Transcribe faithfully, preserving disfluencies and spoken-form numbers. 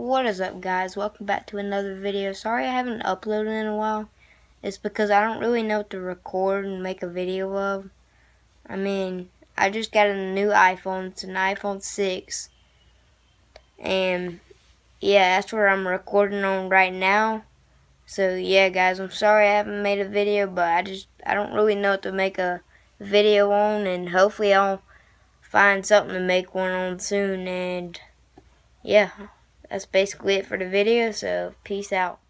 What is up, guys? Welcome back to another video. Sorry I haven't uploaded in a while. It's because I don't really know what to record and make a video of. I mean, I just got a new iPhone. It's an iPhone six. And yeah, that's where I'm recording on right now. So yeah, guys, I'm sorry I haven't made a video, but I just I don't really know what to make a video on, and hopefully I'll find something to make one on soon. And yeah, that's basically it for the video, so peace out.